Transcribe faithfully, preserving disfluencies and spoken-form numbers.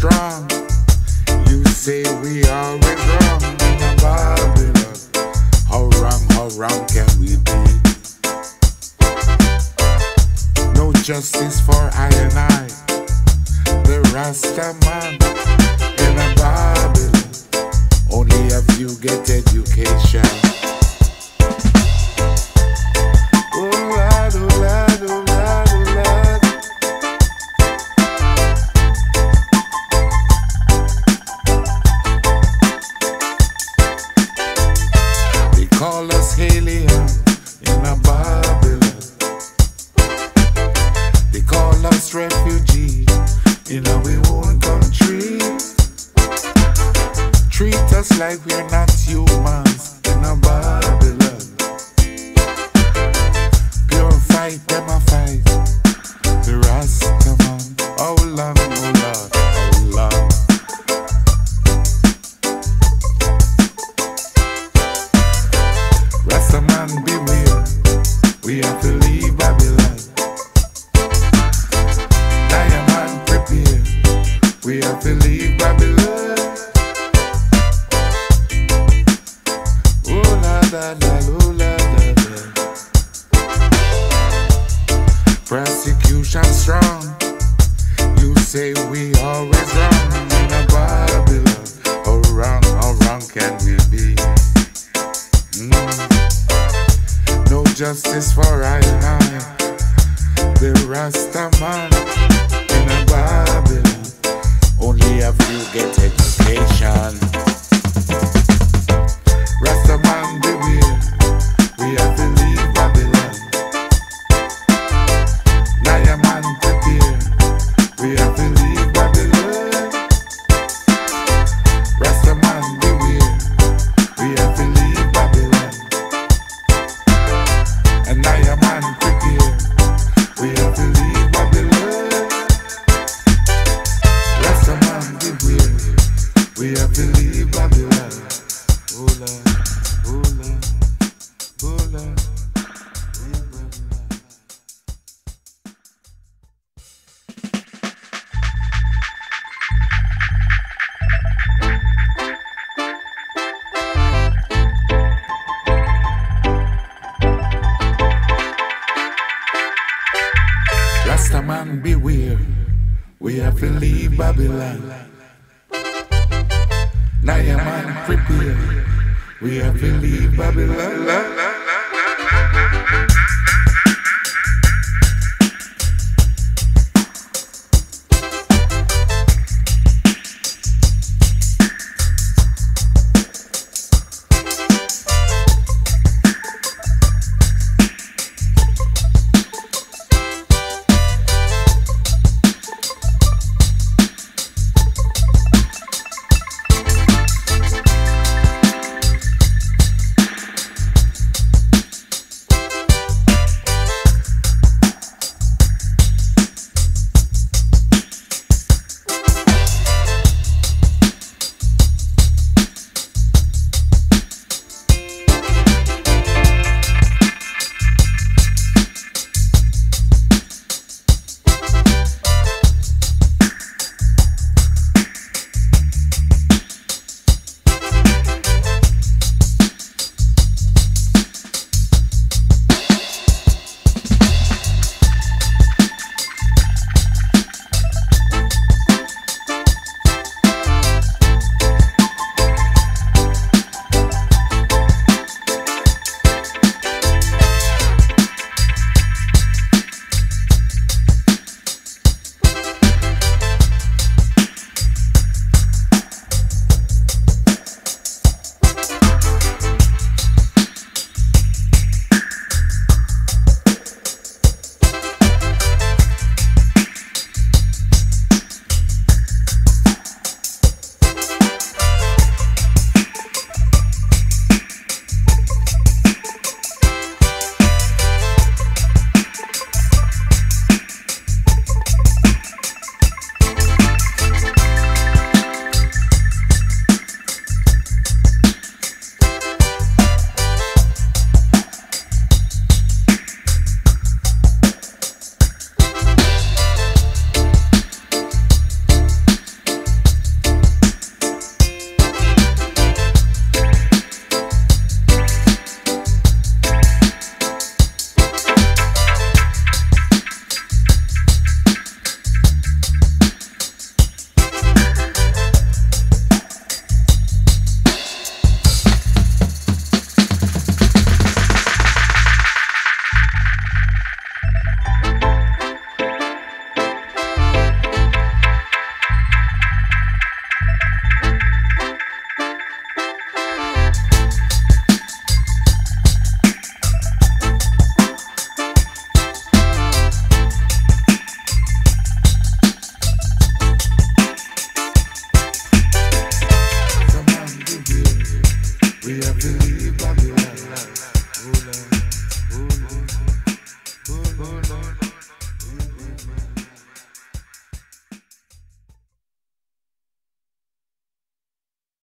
strong. You say we always wrong in a Babylon. How wrong, how wrong can we be? No justice for I and I, the Rasta man in a Babylon. Only a few get education. Oh Lord, oh Lord, oh Lord, oh Lord. They call us alien in a Babylon. They call us refugee in our own country. Treat us like we're not humans in a Babylon. Pure fight, them a fight. The Rasta man, how long, oh Lord, how long? Rasta man, beware, we have to leave Babylon. Diamond, prepare, we have to leave Babylon. Oh la la la, oh la la la. Prosecution strong. You say we always wrong in a Babylon. How wrong, how wrong can we be? Mm. No justice for I and I, the Rasta man in a Babylon. Only a few get education. Rasta man beware, we have to leave Babylon. Naya man prepare, we have to leave Babylon. Rasta man beware, we have to leave Babylon. And Naya man prepare, we have to leave Babylon. Rasta man beware, we have to leave Babylon. Oh Lord, oh Lord, oh Lord, leave Babylon. Rasta man beware, we have to leave Babylon. Naya man prepare, we have to leave Babylon. Babylon.